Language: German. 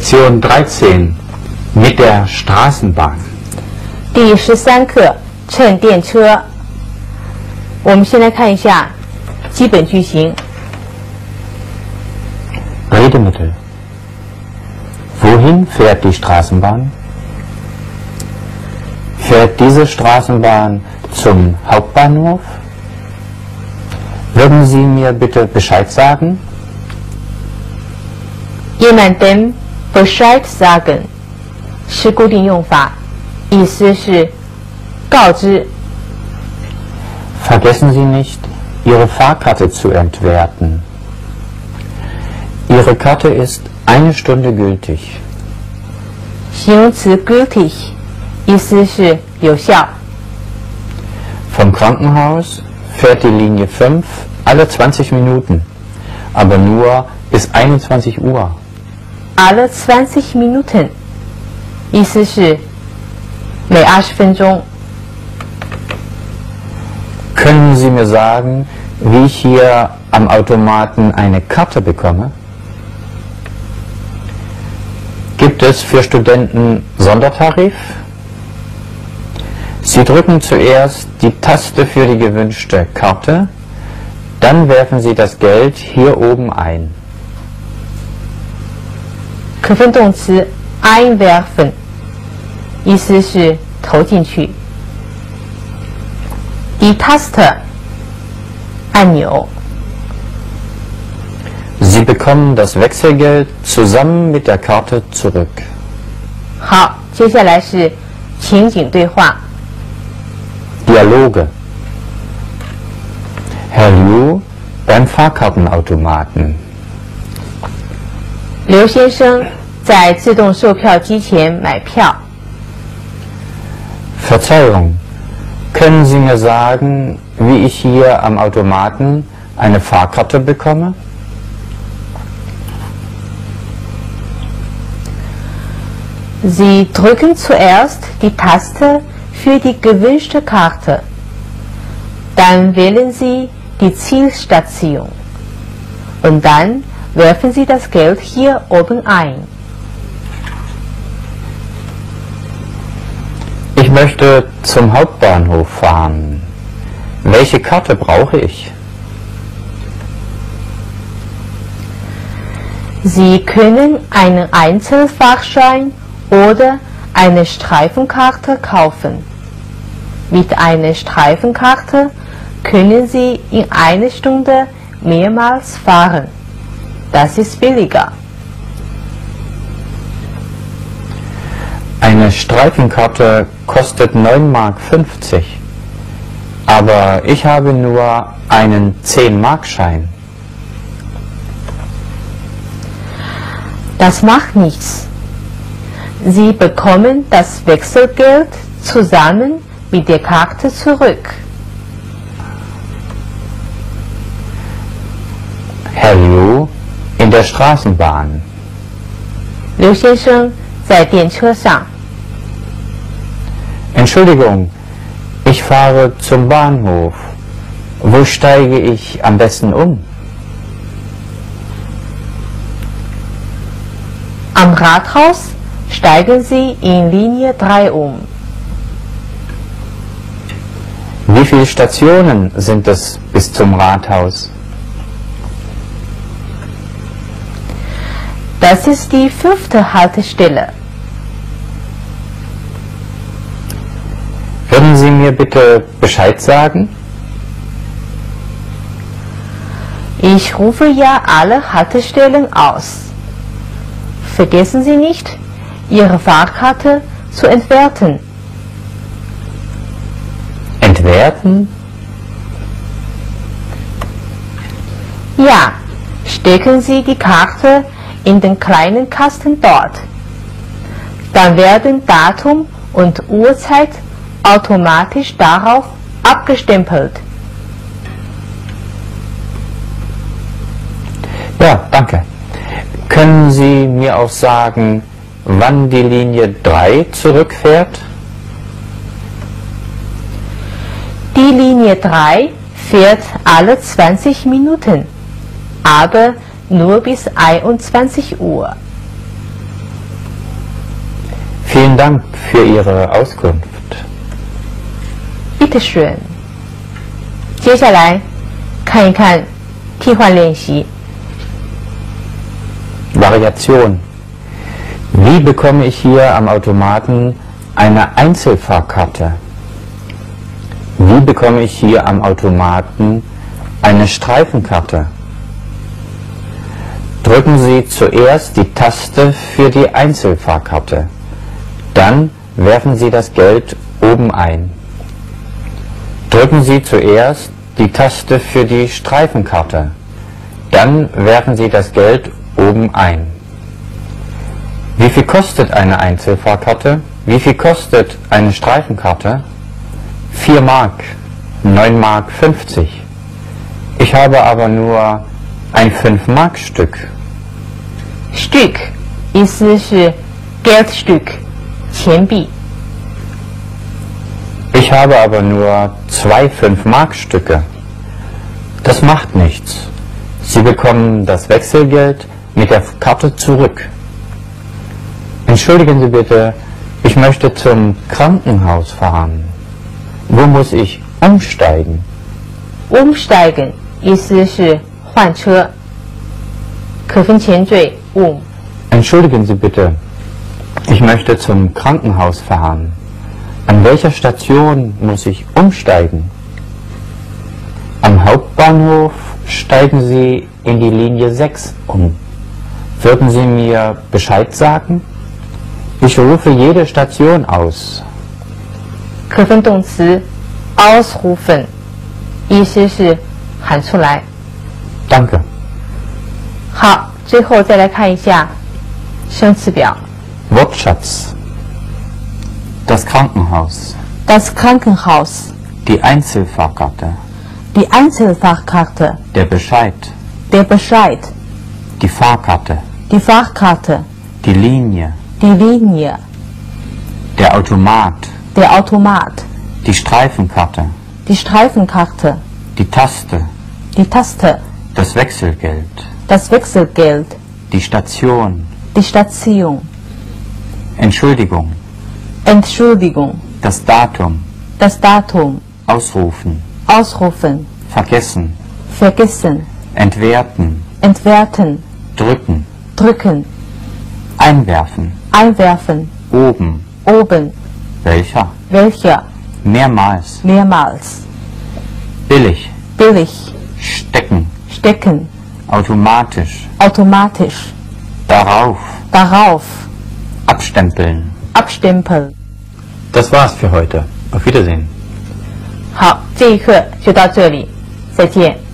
Lektion 13 mit der Straßenbahn. 第13课乘电车。我们先来看一下基本句型。 Redemittel. Wohin fährt die Straßenbahn? Fährt diese Straßenbahn zum Hauptbahnhof? Würden Sie mir bitte Bescheid sagen? jemandem Bescheid sagen 是固定用法，意思是告知。 Vergessen Sie nicht, Ihre Fahrkarte zu entwerten. Ihre Karte ist 1 Stunde gültig. 形容词 gültig 意思是有效。 Vom Krankenhaus fährt die Linie 5 alle 20 Minuten, aber nur bis 21 Uhr. alle 20 Minuten 意思是每20分钟。 Können Sie mir sagen, wie ich hier am Automaten eine Karte bekomme? Gibt es für Studenten Sondertarif? Sie drücken zuerst die Taste für die gewünschte Karte, dann werfen Sie das Geld hier oben ein. 可分动词 einwerfen 意思是投进去。 Die Taste 按钮。 Sie bekommen das Wechselgeld zusammen mit der Karte zurück. 好，接下来是情景对话。 Dialoge. Herr Liu beim Fahrkartenautomaten. 刘先生在自动售票机前买票。 Verzeihung, können Sie mir sagen, wie ich hier am Automaten eine Fahrkarte bekomme? Sie drücken zuerst die Taste für die gewünschte Karte. Dann wählen Sie die Zielstation. Und dann werfen Sie das Geld hier oben ein. Ich möchte zum Hauptbahnhof fahren. Welche Karte brauche ich? Sie können einen Einzelfahrschein oder eine Streifenkarte kaufen. Mit einer Streifenkarte können Sie in einer Stunde mehrmals fahren. Das ist billiger. Eine Streifenkarte kostet 9,50 Mark. Aber ich habe nur einen 10-Mark-Schein. Das macht nichts. Sie bekommen das Wechselgeld zusammen mit der Karte zurück. Herr Liu in der Straßenbahn. 刘先生在电车上。 Entschuldigung, ich fahre zum Bahnhof. Wo steige ich am besten um? Am Rathaus steigen Sie in Linie 3 um. Wie viele Stationen sind es bis zum Rathaus? Das ist die 5. Haltestelle. Würden Sie mir bitte Bescheid sagen? Ich rufe ja alle Haltestellen aus. Vergessen Sie nicht, Ihre Fahrkarte zu entwerten. Entwerten? Ja, stecken Sie die Karte in den kleinen Kasten dort. Dann werden Datum und Uhrzeit automatisch darauf abgestempelt. Ja, danke. Können Sie mir auch sagen, wann die Linie 3 zurückfährt? Die Linie 3 fährt alle 20 Minuten, aber nur bis 21 Uhr. Vielen Dank für Ihre Auskunft. Bitte schön。接下来看一看替换练习。 Variation. Wie bekomme ich hier am Automaten eine Einzelfahrkarte? Wie bekomme ich hier am Automaten eine Streifenkarte? Drücken Sie zuerst die Taste für die Einzelfahrkarte. Dann werfen Sie das Geld oben ein. Drücken Sie zuerst die Taste für die Streifenkarte. Dann werfen Sie das Geld oben ein. Wie viel kostet eine Einzelfahrkarte? Wie viel kostet eine Streifenkarte? 4 Mark, 9 Mark 50. Ich habe aber nur ein 5-Mark-Stück. Stück 意思是 Geldstück 钱币。 Ich habe aber nur 2 5-Mark-Stücke. Das macht nichts. Sie bekommen das Wechselgeld mit der Karte zurück. Entschuldigen Sie bitte, ich möchte zum Krankenhaus fahren. Wo muss ich umsteigen? Umsteigen 意思是换车，可分前缀 Entschuldigen Sie bitte, ich möchte zum Krankenhaus fahren. An welcher Station muss ich umsteigen? Am Hauptbahnhof steigen Sie in die Linie 6 um. Würden Sie mir Bescheid sagen? Ich rufe jede Station aus. 可分动词 ausrufen 意思是喊出来。 Danke. 好，最后再来看一下生词表。 Wortschatz. Das Krankenhaus. Das Krankenhaus, Die Einzelfahrkarte. die Einzelfahrkarte, Der Bescheid. der Bescheid, Die Fahrkarte. die Fahrkarte, Die Linie. die Linie, Der Automat. der Automat, Die Streifenkarte. die Streifenkarte, Die Taste. die Taste, Das Wechselgeld. das Wechselgeld, Die Station. die Station, Entschuldigung. Entschuldigung, Das Datum. das Datum, Ausrufen. ausrufen, Vergessen. vergessen, Entwerten. entwerten, Drücken. drücken, Einwerfen. einwerfen, Oben. oben, Welcher? welcher, Mehrmals. mehrmals, Billig. billig, Stecken. stecken, Automatisch. automatisch, Darauf. darauf, Abstempeln. abstempeln. Das war's für heute. Auf Wiedersehen. 好，这一课就到这里，再见。